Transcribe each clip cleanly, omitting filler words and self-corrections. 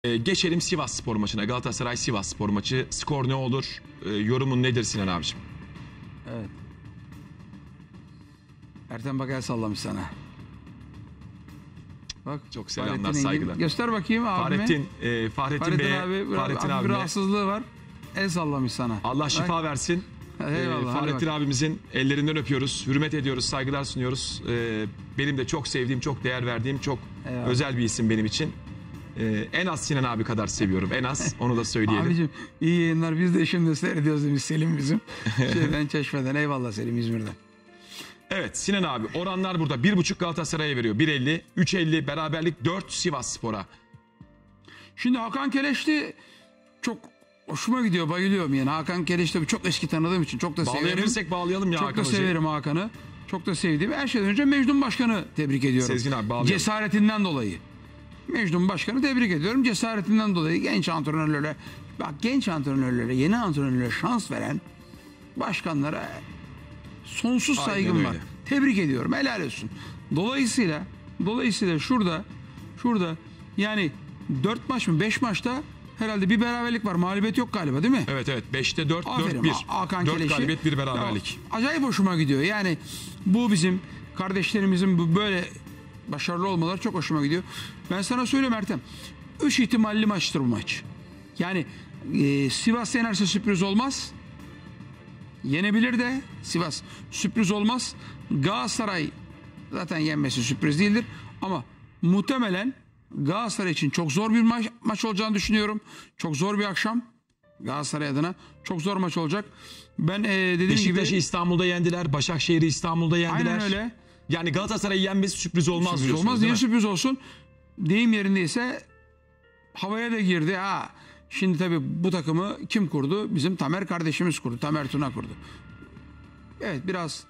Geçelim Sivas Spor maçına. Galatasaray Sivas Spor maçı. Skor ne olur? Yorumun nedir Sinan abiciğim? Evet. Ertem bak el sallamış sana. Bak çok selamlar, saygılar. Göster bakayım abime. Fahrettin Bey'e. Abi, Fahrettin abi rahatsızlığı var. El sallamış sana. Allah şifa bak. versin. Eyvallah, Fahrettin abimizin ellerinden öpüyoruz. Hürmet ediyoruz, saygılar sunuyoruz. Benim de çok sevdiğim, çok değer verdiğim, çok özel bir isim benim için. En az Sinan abi kadar seviyorum. En az. Onu da söyleyelim. Abicim iyi yayınlar. Biz de şimdi seyrediyoruz demiş Selim bizim. Şeyden Çeşme'den. Eyvallah Selim İzmir'den. Evet Sinan abi oranlar burada. 1.5 Galatasaray'a veriyor. 1.50, 3.50 beraberlik 4 Sivas Spor'a. Şimdi Hakan Keleş'ti çok hoşuma gidiyor. Bayılıyorum yani. Hakan Keleş'ti çok eski tanıdığım için çok da severim. Bağlayabilirsek bağlayalım ya çok Hakan da severim Hakan'ı. Çok da sevdiğim. Her şeyden önce Mecnun Başkan'ı tebrik ediyorum. Sezgin abi bağlayalım. Cesaretinden dolayı. Mecnun Başkan'ı tebrik ediyorum. Cesaretinden dolayı genç antrenörlere, bak genç antrenörlere, yeni antrenörlere şans veren başkanlara sonsuz saygım var. Tebrik ediyorum. Helal olsun. Dolayısıyla şurada yani 4 maç mı 5 maçta herhalde bir beraberlik var. Mağlubiyet yok galiba değil mi? Evet 5'te 4, Aferin, 4-1. Hakan 4 Keleş'i, galibiyet 1 beraberlik. Ya, acayip hoşuma gidiyor. Yani bu bizim kardeşlerimizin böyle başarılı olmaları çok hoşuma gidiyor. Ben sana söyleyeyim Ertem. 3 ihtimalli maçtır bu maç. Yani Sivas yenerse sürpriz olmaz. Yenebilir de Sivas sürpriz olmaz. Galatasaray zaten yenmesi sürpriz değildir. Ama muhtemelen Galatasaray için çok zor bir maç olacağını düşünüyorum. Çok zor bir akşam. Galatasaray adına çok zor maç olacak. Ben dediğim gibi Beşiktaş'ı İstanbul'da yendiler. Başakşehir'i İstanbul'da yendiler. aynen öyle. Yani Galatasaray'ı yenmesi sürpriz olmaz Sürpriz diyorsunuz. olmaz. Niye sürpriz olsun? Deyim yerindeyse havaya da girdi. Şimdi tabii bu takımı kim kurdu? Bizim Tamer kardeşimiz kurdu. Tamer Tuna kurdu. Evet biraz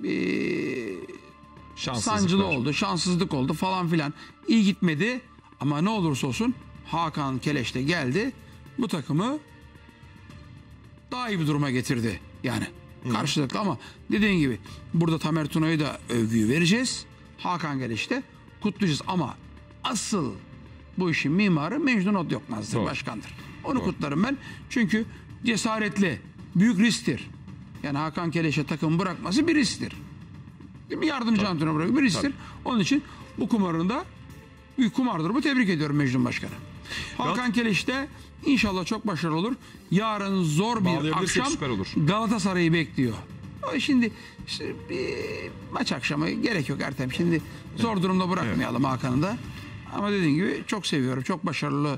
sancılı oldu. Şanssızlık oldu falan filan. İyi gitmedi. Ama ne olursa olsun Hakan Keleş de geldi. Bu takımı daha iyi bir duruma getirdi. Yani karşılıklı ama dediğin gibi burada Tamer Tuna'yı da övgüyü vereceğiz. Hakan Keleş'i de kutlayacağız. Ama asıl bu işin mimarı Mecnun Yokmaz'dır, başkandır. Onu kutlarım ben. Çünkü cesaretli, büyük risktir. Yani Hakan Keleş'e takım bırakması bir risktir. Yardımcı antrenör bırakıyor, bir risktir. Onun için bu kumarında büyük kumardır. Bu tebrik ediyorum Mecnun Başkanı. Hakan Keleş de inşallah çok başarılı olur. Yarın zor bir akşam Galatasaray'ı bekliyor. Şimdi bir maç akşamı gerek yok Ertem. Şimdi zor durumda bırakmayalım Hakan'ı da. Ama dediğim gibi çok seviyorum. Çok başarılı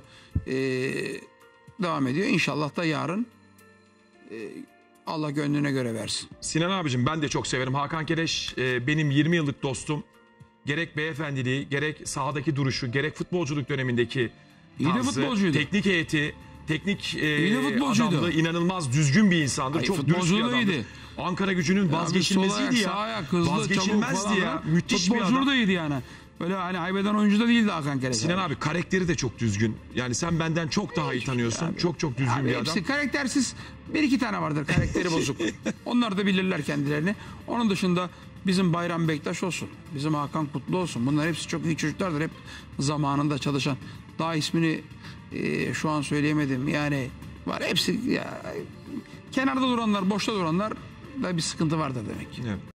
devam ediyor. İnşallah da yarın Allah gönlüne göre versin. Sinan abicim ben de çok severim. Hakan Keleş benim 20 yıllık dostum. Gerek beyefendiliği, gerek sahadaki duruşu, gerek futbolculuk dönemindeki tarzı, teknik heyeti, teknik adamlığı inanılmaz düzgün bir insandır. Çok dürüst bir adamdır. Ankara Gücü'nün vazgeçilmeziydi ya. Vazgeçilmezdi ya. Müthiş bir adam. Da iyiydi yani. Böyle hani haybeden oyuncu da değildi Hakan Keleş. Sinan abi karakteri de çok düzgün. Yani sen benden çok daha iyi tanıyorsun. Abi. Çok düzgün bir adam. Hepsi karaktersiz. Bir iki tane vardır karakteri bozuk. Onlar da bilirler kendilerini. Onun dışında bizim Bayram Bektaş olsun. Bizim Hakan Kutlu olsun. Bunlar hepsi çok iyi çocuklardır. Hep zamanında çalışan. Daha ismini şu an söyleyemedim. Yani var hepsi ya, kenarda duranlar, boşta duranlar da bir sıkıntı vardır demek. Evet.